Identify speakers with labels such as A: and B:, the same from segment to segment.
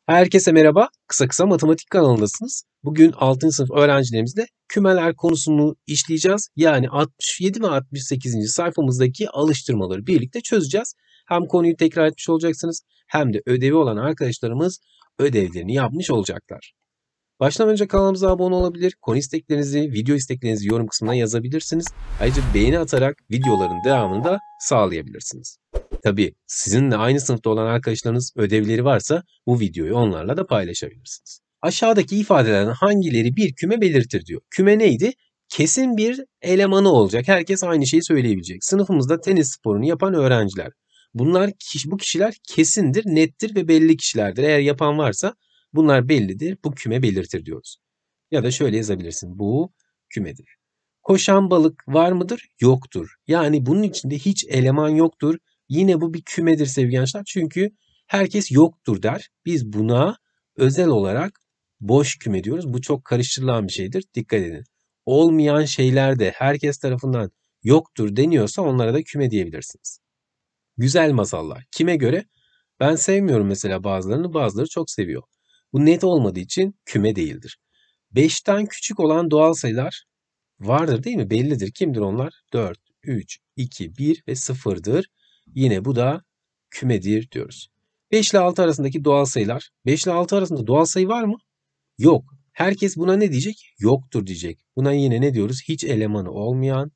A: Herkese merhaba. Kısa Kısa Matematik kanalındasınız. Bugün 6. sınıf öğrencilerimizle kümeler konusunu işleyeceğiz. Yani 67 ve 68. sayfamızdaki alıştırmaları birlikte çözeceğiz. Hem konuyu tekrar etmiş olacaksınız hem de ödevi olan arkadaşlarımız ödevlerini yapmış olacaklar. Başlamadan önce kanalımıza abone olabilir, konu isteklerinizi, video isteklerinizi yorum kısmına yazabilirsiniz. Ayrıca beğeni atarak videoların devamını da sağlayabilirsiniz. Tabii sizinle aynı sınıfta olan arkadaşlarınız ödevleri varsa bu videoyu onlarla da paylaşabilirsiniz. Aşağıdaki ifadelerden hangileri bir küme belirtir diyor. Küme neydi? Kesin bir elemanı olacak. Herkes aynı şeyi söyleyebilecek. Sınıfımızda tenis sporunu yapan öğrenciler. Bu kişiler kesindir, nettir ve belli kişilerdir. Eğer yapan varsa bunlar bellidir. Bu küme belirtir diyoruz. Ya da şöyle yazabilirsin. Bu kümedir. Koşan balık var mıdır? Yoktur. Yani bunun içinde hiç eleman yoktur. Yine bu bir kümedir sevgili gençler. Çünkü herkes yoktur der. Biz buna özel olarak boş küme diyoruz. Bu çok karıştırılan bir şeydir. Dikkat edin. Olmayan şeyler de herkes tarafından yoktur deniyorsa onlara da küme diyebilirsiniz. Güzel masallar. Kime göre? Ben sevmiyorum mesela bazılarını, bazıları çok seviyor. Bu net olmadığı için küme değildir. 5'ten küçük olan doğal sayılar vardır değil mi? Bellidir. Kimdir onlar? 4, 3, 2, 1 ve 0'dır. Yine bu da kümedir diyoruz. 5 ile 6 arasındaki doğal sayılar. 5 ile 6 arasında doğal sayı var mı? Yok. Herkes buna ne diyecek? Yoktur diyecek. Buna yine ne diyoruz? Hiç elemanı olmayan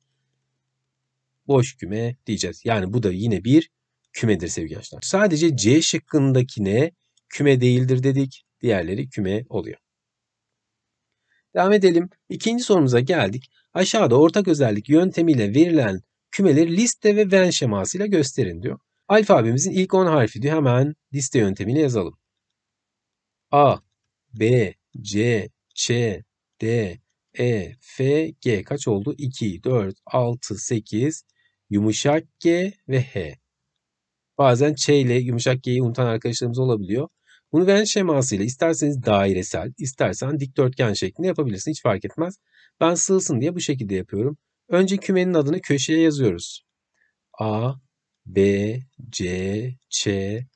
A: boş küme diyeceğiz. Yani bu da yine bir kümedir sevgili gençler. Sadece C şıkkındakine küme değildir dedik. Diğerleri küme oluyor. Devam edelim. İkinci sorumuza geldik. Aşağıda ortak özellik yöntemiyle verilen kümeleri liste ve Venn şemasıyla gösterin diyor. Alfabemizin ilk 10 harfi diyor. Hemen liste yöntemiyle yazalım. A, B, C, Ç, D, E, F, G kaç oldu? 2, 4, 6, 8, yumuşak G ve H. Bazen Ç ile yumuşak G'yi unutan arkadaşlarımız olabiliyor. Bunu Venn şemasıyla isterseniz dairesel, istersen dikdörtgen şeklinde yapabilirsin. Hiç fark etmez. Ben sığsın diye bu şekilde yapıyorum. Önce kümenin adını köşeye yazıyoruz. A, B, C, Ç,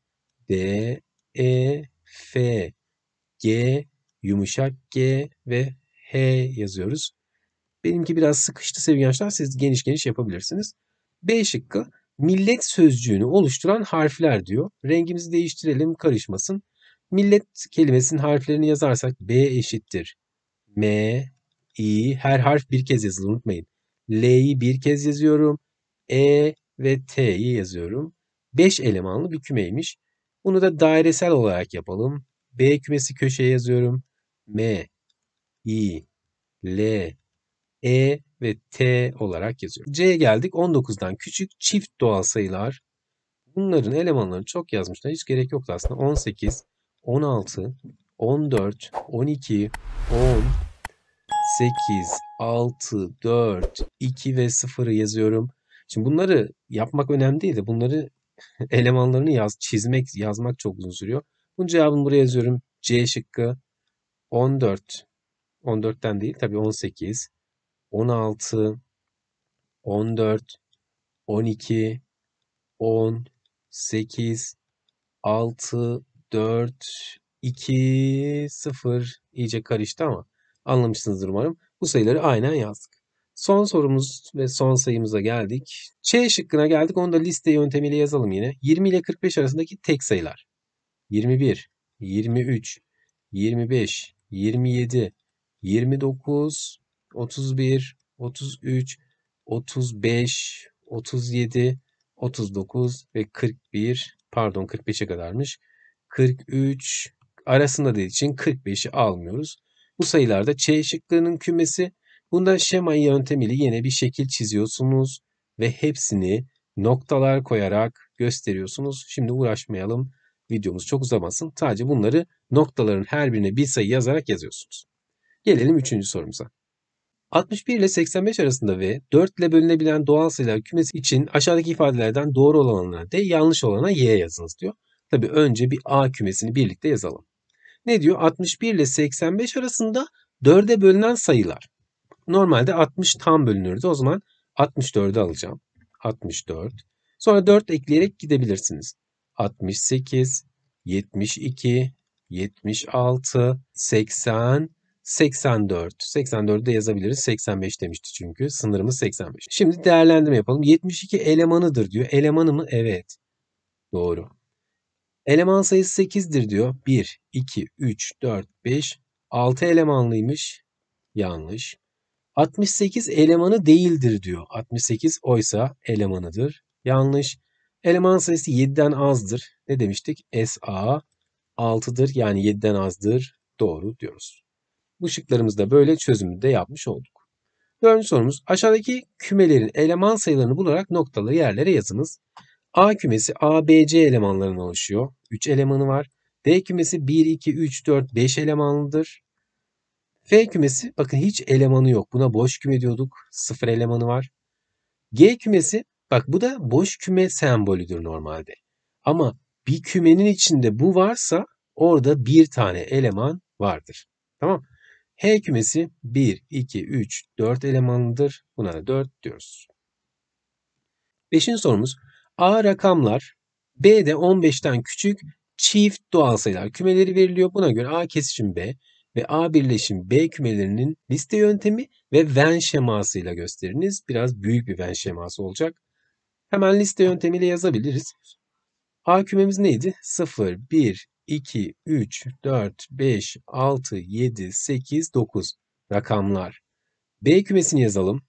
A: D, E, F, G, yumuşak G ve H yazıyoruz. Benimki biraz sıkıştı sevgili gençler. Siz geniş geniş yapabilirsiniz. B şıkkı millet sözcüğünü oluşturan harfler diyor. Rengimizi değiştirelim karışmasın. Millet kelimesinin harflerini yazarsak B eşittir M, I, her harf bir kez yazılır unutmayın. L'yi bir kez yazıyorum. E ve T'yi yazıyorum. 5 elemanlı bir kümeymiş. Bunu da dairesel olarak yapalım. B kümesi köşeye yazıyorum. M, I, L, E ve T olarak yazıyorum. C'ye geldik. 19'dan küçük çift doğal sayılar. Bunların elemanlarını çok yazmışlar. Hiç gerek yoktu aslında. 18, 16, 14, 12, 10, 8, 6, 4, 2 ve 0'ı yazıyorum. Şimdi bunları yapmak önemli değil de bunları elemanlarını yazmak çok uzun sürüyor. Bunun cevabını buraya yazıyorum. C şıkkı 14. 14'ten değil tabii 18, 16, 14, 12, 10, 8, 6, 4, 2, 0 iyice karıştı ama anlamışsınızdır umarım. Bu sayıları aynen yazdık. Son sorumuz ve son sayımıza geldik. Ç şıkkına geldik. Onu da liste yöntemiyle yazalım yine. 20 ile 45 arasındaki tek sayılar. 21, 23, 25, 27, 29, 31, 33, 35, 37, 39 ve 41. Pardon 45'e kadarmış. 43 arasında dediği için 45'i almıyoruz. Bu sayılarda Ç şıklarının kümesi. Bunda şema yöntemiyle yine bir şekil çiziyorsunuz ve hepsini noktalar koyarak gösteriyorsunuz. Şimdi uğraşmayalım. Videomuz çok uzamasın. Sadece bunları noktaların her birine bir sayı yazarak yazıyorsunuz. Gelelim 3. sorumuza. 61 ile 85 arasında ve 4 ile bölünebilen doğal sayılar kümesi için aşağıdaki ifadelerden doğru olanına D, yanlış olana Y yazınız diyor. Tabii önce bir A kümesini birlikte yazalım. Ne diyor? 61 ile 85 arasında 4'e bölünen sayılar. Normalde 60 tam bölünürdü. O zaman 64'ü alacağım. 64. Sonra 4 ekleyerek gidebilirsiniz. 68, 72, 76, 80, 84. 84'ü de yazabiliriz. 85 demişti çünkü. Sınırımız 85. Şimdi değerlendirme yapalım. 72 elemanıdır diyor. Elemanı mı? Evet. Doğru. Eleman sayısı 8'dir diyor. 1, 2, 3, 4, 5, 6 elemanlıymış. Yanlış. 68 elemanı değildir diyor. 68 oysa elemanıdır. Yanlış. Eleman sayısı 7'den azdır. Ne demiştik? SA 6'dır. Yani 7'den azdır. Doğru diyoruz. Bu şıklarımızda böyle çözümü de yapmış olduk. Dördüncü sorumuz. Aşağıdaki kümelerin eleman sayılarını bularak noktalı yerlere yazınız. A kümesi A, B, C elemanlarından oluşuyor. 3 elemanı var. D kümesi 1, 2, 3, 4, 5 elemanlıdır. F kümesi bakın hiç elemanı yok. Buna boş küme diyorduk. 0 elemanı var. G kümesi bak bu da boş küme sembolüdür normalde. Ama bir kümenin içinde bu varsa orada bir tane eleman vardır. Tamam. H kümesi 1, 2, 3, 4 elemanlıdır. Buna da 4 diyoruz. Beşinci sorumuz. A rakamlar, B de 15'ten küçük çift doğal sayılar kümeleri veriliyor. Buna göre A kesişim B ve A birleşim B kümelerinin liste yöntemi ve Venn şemasıyla gösteriniz. Biraz büyük bir Venn şeması olacak. Hemen liste yöntemiyle yazabiliriz. A kümemiz neydi? 0, 1, 2, 3, 4, 5, 6, 7, 8, 9 rakamlar. B kümesini yazalım.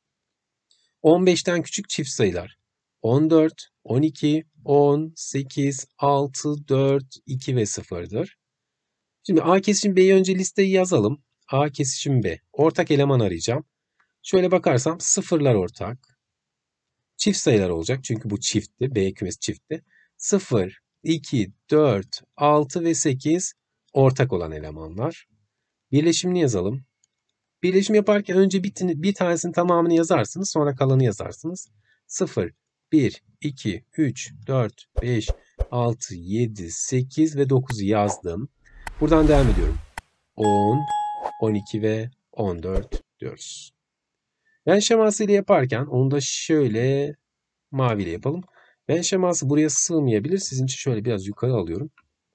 A: 15'ten küçük çift sayılar. 14, 12, 10, 8, 6, 4, 2 ve 0'dır. Şimdi A kesişim B'yi önce listeyi yazalım. A kesişim B. Ortak eleman arayacağım. Şöyle bakarsam sıfırlar ortak. Çift sayılar olacak çünkü bu çiftti. B kümesi çiftti. 0, 2, 4, 6 ve 8 ortak olan elemanlar. Birleşimini yazalım. Birleşim yaparken önce bir tanesinin tamamını yazarsınız. Sonra kalanı yazarsınız. 0, 1, 2, 3, 4, 5, 6, 7, 8 ve 9'u yazdım. Buradan devam ediyorum. 10, 12 ve 14 diyoruz. Venn şeması ile yaparken onu da şöyle maviyle yapalım. Venn şeması buraya sığmayabilir. Sizin için şöyle biraz yukarı alıyorum.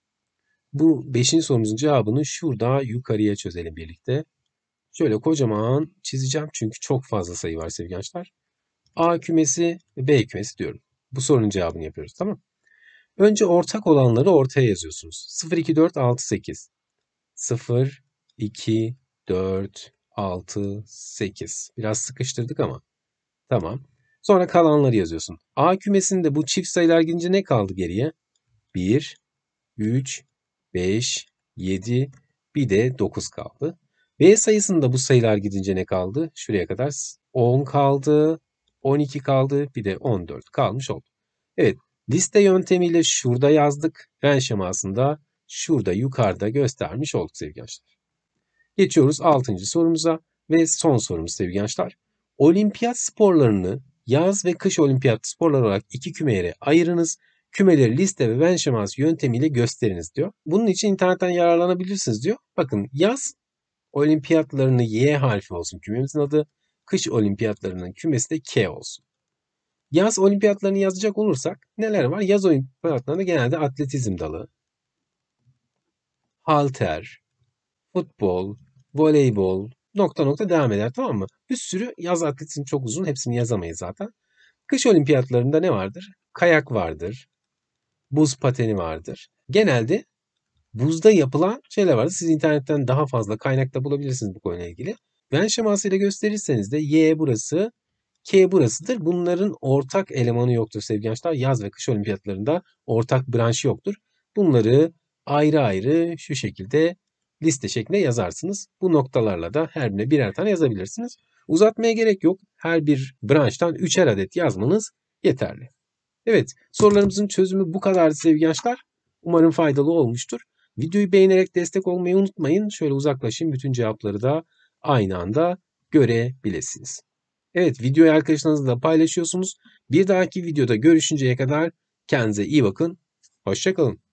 A: Bu 5. sorumuzun cevabını şurada yukarıya çözelim birlikte. Şöyle kocaman çizeceğim çünkü çok fazla sayı var sevgili gençler. A kümesi ve B kümesi diyorum. Bu sorunun cevabını yapıyoruz, tamam. Önce ortak olanları ortaya yazıyorsunuz. 0, 2, 4, 6, 8. 0, 2, 4, 6, 8. Biraz sıkıştırdık ama. Tamam. Sonra kalanları yazıyorsun. A kümesinde bu çift sayılar gidince ne kaldı geriye? 1, 3, 5, 7, bir de 9 kaldı. B sayısında bu sayılar gidince ne kaldı? Şuraya kadar 10 kaldı, 12 kaldı, bir de 14 kalmış oldu. Evet, liste yöntemiyle şurada yazdık. Venn şemasında şurada yukarıda göstermiş olduk sevgili gençler. Geçiyoruz 6. sorumuza ve son sorumuz sevgili gençler. Olimpiyat sporlarını yaz ve kış olimpiyat sporları olarak iki kümeye ayırınız. Kümeleri liste ve Venn şeması yöntemiyle gösteriniz diyor. Bunun için internetten yararlanabilirsiniz diyor. Bakın yaz olimpiyatlarını Y harfi olsun kümemizin adı. Kış olimpiyatlarının kümesi de K olsun. Yaz olimpiyatlarını yazacak olursak neler var? Yaz olimpiyatlarında genelde atletizm dalı, halter, futbol, voleybol, nokta nokta devam eder, tamam mı? Bir sürü yaz atletizm çok uzun, hepsini yazamayız zaten. Kış olimpiyatlarında ne vardır? Kayak vardır, buz pateni vardır. Genelde buzda yapılan şeyler vardır. Siz internetten daha fazla kaynakta bulabilirsiniz bu konuyla ilgili. Venn şemasıyla gösterirseniz de Y burası, K burasıdır. Bunların ortak elemanı yoktur sevgili gençler. Yaz ve kış olimpiyatlarında ortak branşı yoktur. Bunları ayrı ayrı şu şekilde liste şeklinde yazarsınız. Bu noktalarla da her birine birer tane yazabilirsiniz. Uzatmaya gerek yok. Her bir branştan 3'er adet yazmanız yeterli. Evet, sorularımızın çözümü bu kadardı sevgili gençler. Umarım faydalı olmuştur. Videoyu beğenerek destek olmayı unutmayın. Şöyle uzaklaşayım, bütün cevapları da aynı anda görebilirsiniz. Evet, videoyu arkadaşlarınızla paylaşıyorsunuz. Bir dahaki videoda görüşünceye kadar kendinize iyi bakın. Hoşça kalın.